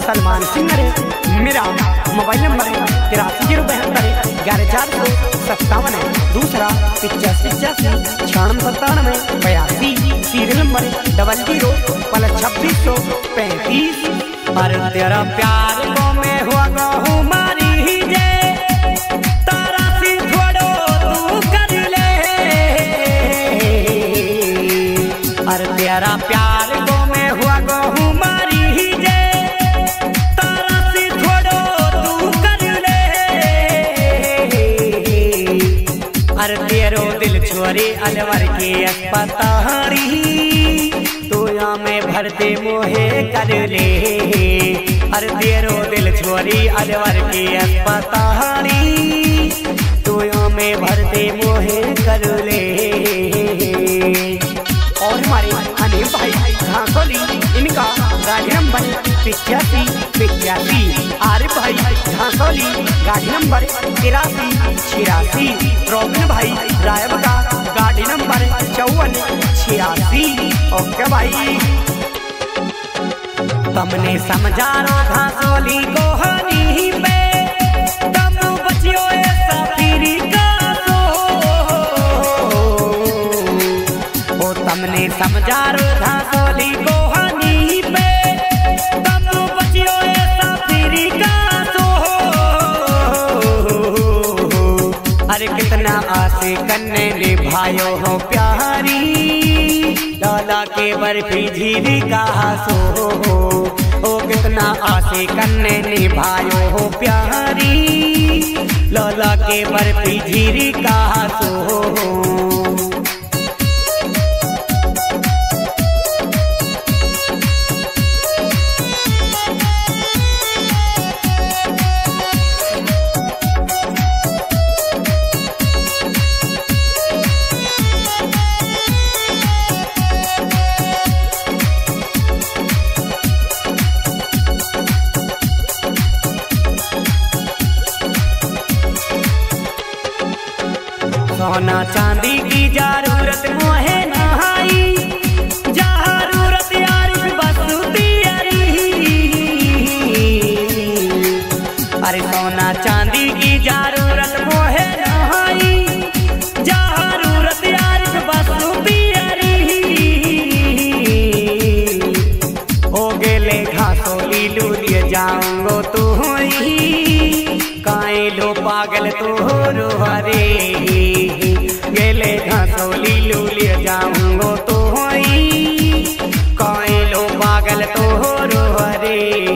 सलमान सिंह रे। मेरा mobile number है 83 072 11 457 है। दूसरा 85 सीरियल नंबर 00 2635। अरे तेरा प्यार को मैं हुआ गहूँ मारी जे तारा सी थोड़ो तू कर ले। अरे तेरा प्यार को मैं हुआ गहूँ मारी जे तारा सी थोड़ो तू कर ले। अरे तेरो दिल छोरी अलवर के अस्पतारी तो यहाँ में भरते मोहे कर ले। अरे तेरो दिल छोरी अलवर के अस्पतारी तो यहाँ में भरते मोहे कर ले। और हमारे अनिल भाई घासोली, इनका गाड़ी नंबर 85 आरिफ भाई घासोली गाड़ी नंबर 83 रोबिन भाई रायब का गाड़ी नंबर 5486। ओके भाई। तुमने समझा रो घासोली को हनी पे तब बचियो ऐसा पीरी का तो। ओ तुमने समझा रो घासोली को हनी पे तब बचियो ऐसा पीरी का तो। अरे कितना आसे कन्ने निभायो हो प्यारी लाला के बर्फी झीली का सो। ओ कितना आसे कन्ने निभायो हो प्यारी लाला के बर्फी झीली का सो। सोना चांदी की जरूरत मोहे नहाई जरूरत यारी बस तेरी। अरे सोना चांदी की जरूरत मोहे नहाई जरूरत यारी बस तेरी। हो गेले घासोली लूलिए जाऊंगो तू ही काए लो पागल तोरो हरे। गेले घासोली लूलिए जाऊंगो तो ही काए लो पागल तोरो हरे।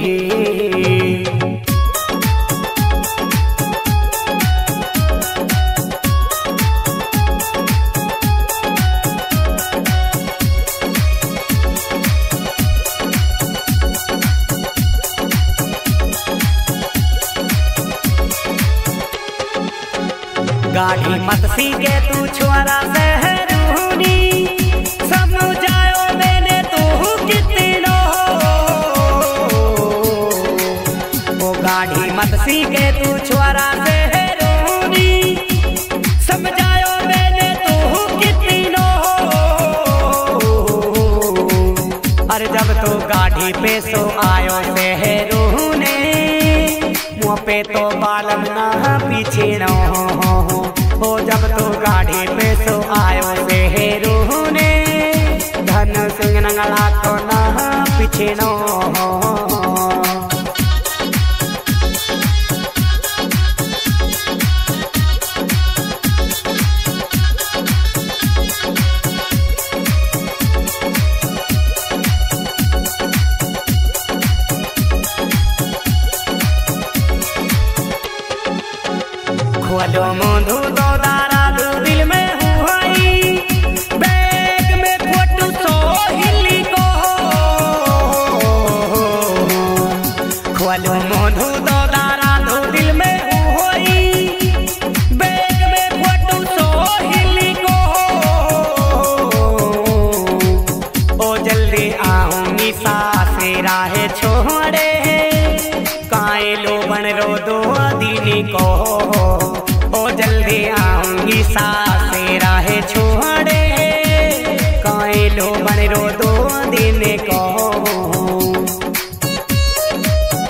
गाड़ी मत सीखे तू छोरा सहरूनी समझायो मैंने तू कितनो। वो गाड़ी मत सीखे तू छोरा सहरूनी समझायो मैंने तू कितनो। अरे जब तो गाड़ी पे सो आयो सहरूने मुँह पे तो बालम ना पीछे न हो। जब तो गाड़ी पे सो आयो सेहरू ने धन सिंह नंगला को ना पीछे न हो। खोलो मोंधू दो दारा दो दिल में हुई बैग में फोटो सोहिली को। खोलो मोंधू दो दारा दो दिल में हुई बैग में फोटो सोहिली को। ओ जल्दी आऊंगी सासे राहे छोड़े काए लो बन रो दो दिन को। ओ जल्दी आऊंगी सासे राहे छोड़े काए लो बन रो दो दिन को।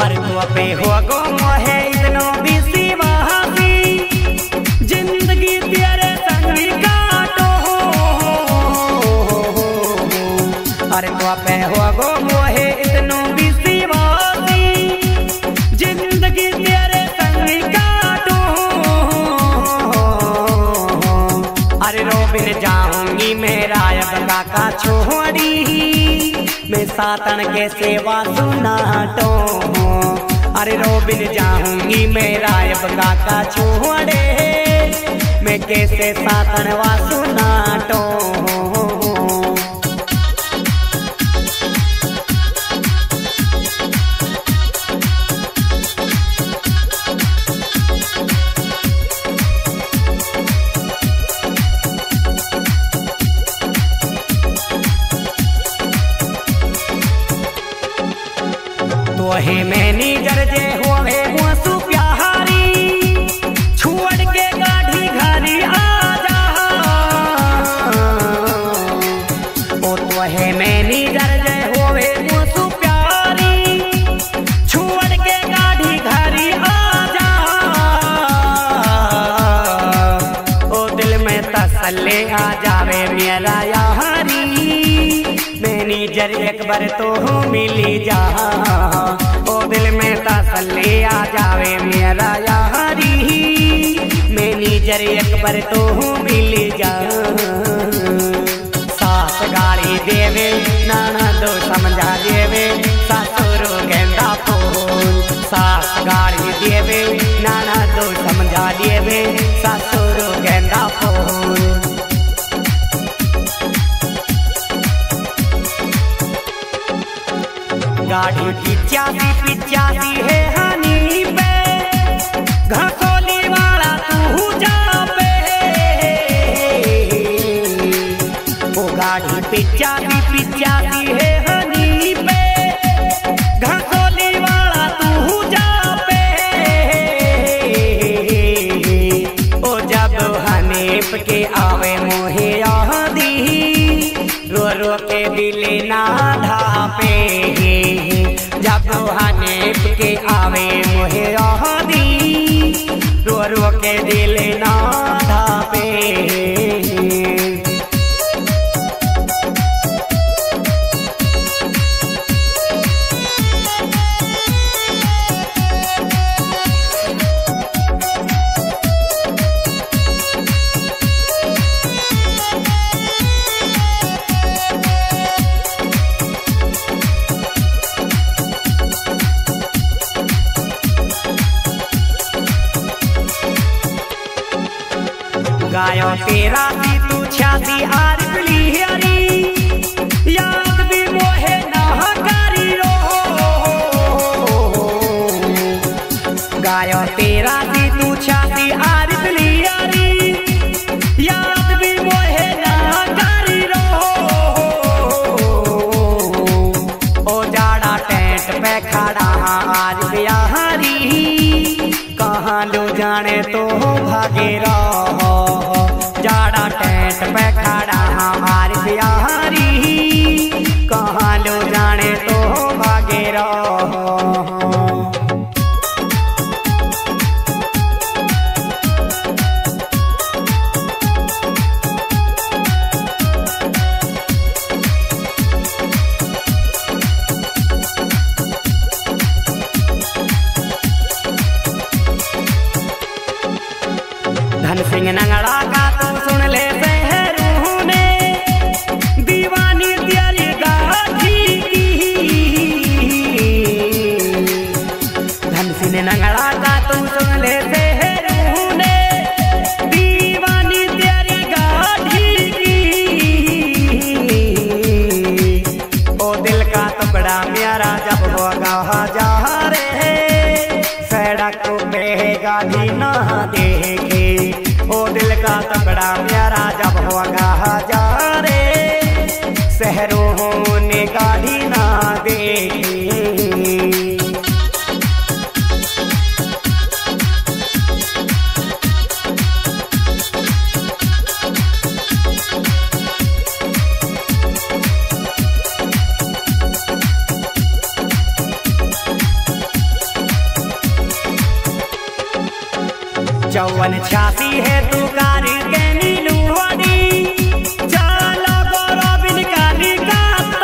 अरे तू पे हो गो मोहे इतनो विश्वासी जिंदगी तेरे संग काटो। अरे तू पे हो गो मोहे इतनो विश्वासी जिंदगी तेरे संग काटो। अरे रोबिन जाऊंगी मेरा अब काका छोड़ी मैं सातन के सेवा सुनाटो। अरे रोबिन जाऊंगी मेरा अब काका छोड़े मैं कैसे सातन वा सुनाटो। तोहे मैनी जरजे होवे मुसु प्यारी छोड़ के गाढ़ी घरी आजा। ओ तोहे मैनी जरजे होवे मुसु प्यारी छोड़ के गाढ़ी घरी आजा। ओ दिल में तसल्ली आ जावे मेरा यारी मैनी जर एक बार तो मिली जा। ओ दिल में तसल्ली आ जावे मेरा यारी मैनी जर एक बार तो मिली जा। सास गाड़ी देवे नाना दो समझा देवे सासुरो गेंदा फूल। सास गाड़ी देवे नाना दो समझा देवे सासुरो गेंदा फूल। गाड़ी पिचासी है हनी पे घसोली वाला तू जा पे। वो गाड़ी पिचासी है हनी पे घसोली वाला तू जा पे। ओ जब हनीप के आवे मोहे यादी रो रो के दिल ना ढापे। जब हनीप के आवे मोहे यादी रो रो के दिल ना ढापे। गायो तेरा सी तू छाती आर हरी याद भी मोहे ना करी रो। गायो तेरा सी तू छाती आर हरी याद भी मोहे ना करी रो। ओ जाड़ा टेंट पे खड़ा आज बिहारी कहाँ लो जाने तो भागे रहो। जाड़ा टेंट पे खड़ा हमारी बिहारी कहाँ लो जाने तो भागे रहो। धन सिंह नंगड़ा का तू सुन ले शहरू ने दीवानी तेरी गाठी की। धन सिंह नंगड़ा का तू सुन ले शहरू ने दीवानी तेरी गाठी की। ओ दिल का टुकड़ा मेरा जब होगा हजार सड़क पे गाड़ी ना देखे। ओ दिल का टुकड़ा मेरा जब होगा हजार शहरों ने गाड़ी ना देखे। 54 86 है तू कारी के नीलुआनी चलो गोरो बिन काली का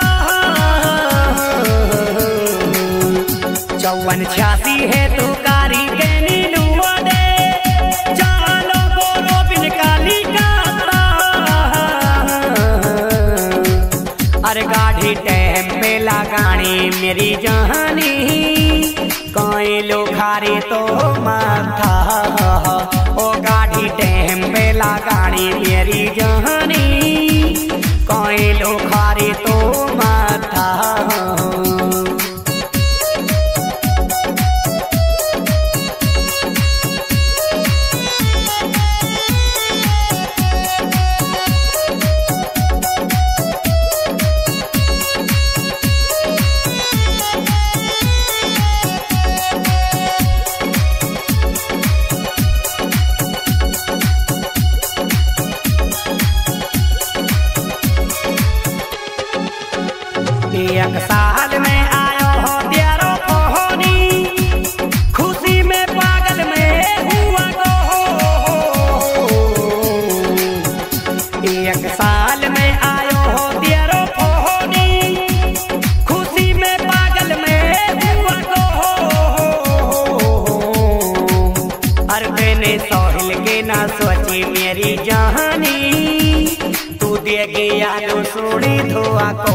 54 86 है तू कारी के नीलुआनी चलो गोरो बिन काली का अरे गाड़ी टाइम पे लगानी मेरी जहानी कोई लोखारी तो माथा ओ गाड़ी टाइम पे लगानी मेरी जहानी कोई लोखारी तो माथा एक साल में आयो हो तेरो कोहनी खुशी में पागल में हुआ को एक साल में आयो हो तेरो कोहनी खुशी में पागल में हुआ को अरे मैंने सोहिल के ना सोची मेरी जहानी तू दे गया लो सोड़ी धोआ को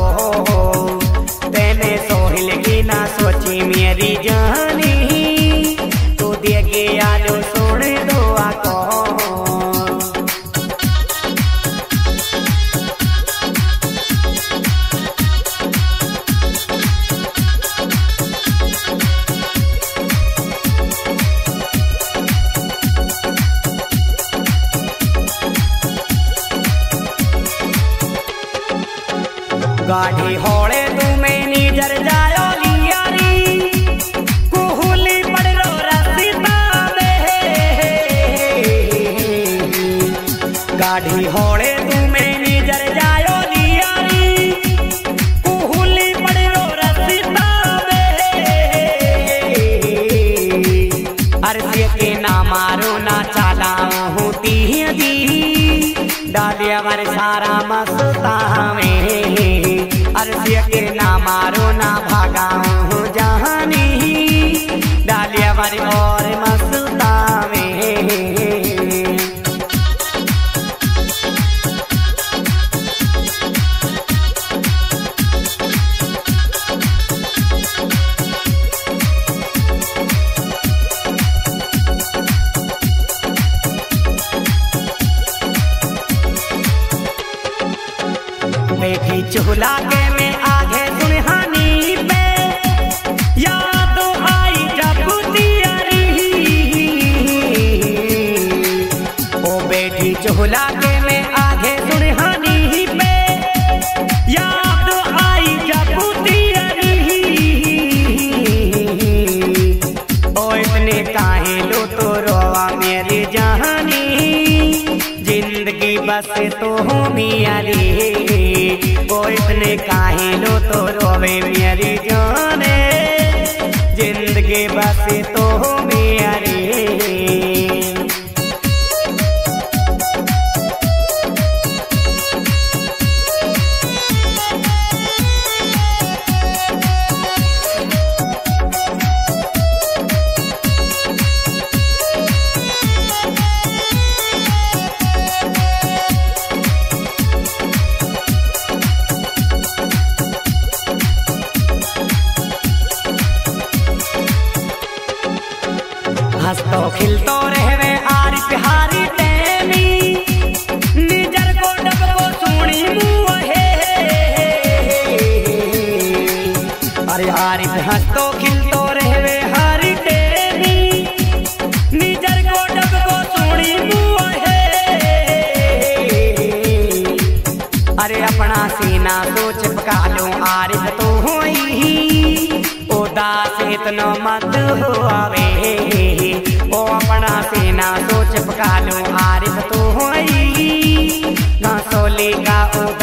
सोहिल की ना सोची मेरी जानी तू दे गया जो सोड़ दुआ को गाड़ी होड़े तू में नीजर जायो लियारी कुहुली पड़ रो रस्ता में गाड़ी होड़े तू में नीजर जायो लियारी कुहुली पड़ रो रस्ता में अरसे के ना मारो ना चलाऊं दी डालिया मर सारा मस्ता में अरसिया के ना मारो ना भागाऊं जहानी डालिया मर और मस्ता में बैठी चूल्हा के में आगे सुनहानी पे याद आई जब तियारी ओ बैठी चूल्हा के में आगे सुनहानी पे याद आई जब तियारी ओ इतने काहे लो तो रोवा मेरी जहानी जिंदगी बस तो हो मियारी ओ इतने काहे लो तो रोवे मेरी जाने जिंदगी बस तो हो मियारी हंसतो खिलतो रहवे आरी प्यारी टेमी निजर को डबको सुनी मुहे अरे आरी हंसतो खिलतो रहवे हारी टेमी निजर को डबको सुनी मुहे अरे अपना सीना तो चिपका लो आरिफ तो होई उदास इतना मत हो आवे ओ अपना सीना तो चिपका लो आरिफ तो होई ना सोली का